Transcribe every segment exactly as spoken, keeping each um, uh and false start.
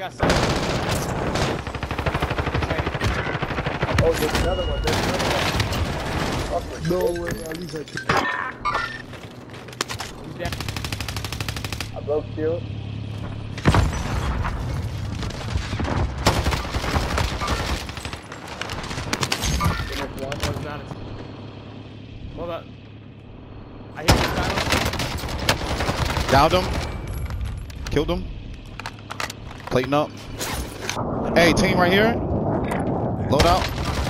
got seven. Oh, there's another one. There's another one. Upward. No way, at least I can. He's down. I broke shield. Finish one. Oh, he's not. Hold up. I hit him down. Downed him. Killed him. Plating up. Hey, team right here. Load out.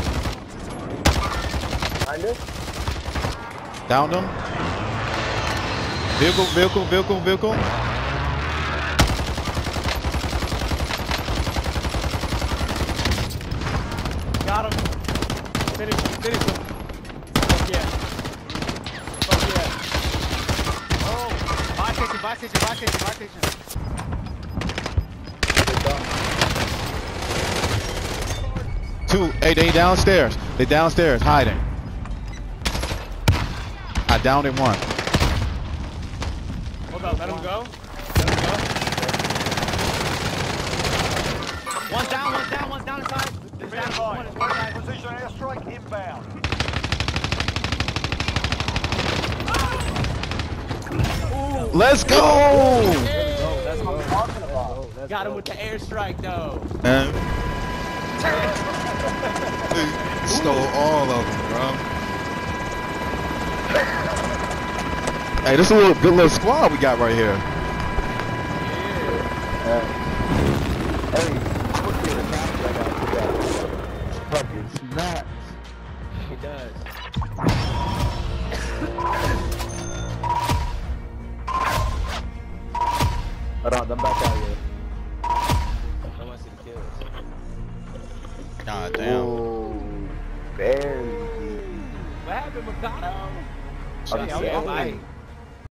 Behind us. Downed him. Vehicle, vehicle, vehicle, vehicle. Got him. Finish him. Finish him. Fuck yeah. Fuck yeah. Oh. Buy station, buy station, buy station, buy station. Two. Hey, they downstairs. They downstairs hiding. I downed him one. Hold up. Let him go. Let him go. One's down, one's down, one's down inside. There's down. One is one side. Position airstrike inbound. Let's go! Hey. That's what I'm talking about. Got him with the airstrike though. And stole all of them, bro. Hey, this is a little good little squad we got right here. Yeah. Hey, what's the other capture I got to that? Fucking snap. He does. Hold on, I'm back out here. I want to see the kills. God damn. Oh, very. What happened, Mikado? I'm Okay, I'm saying. fighting.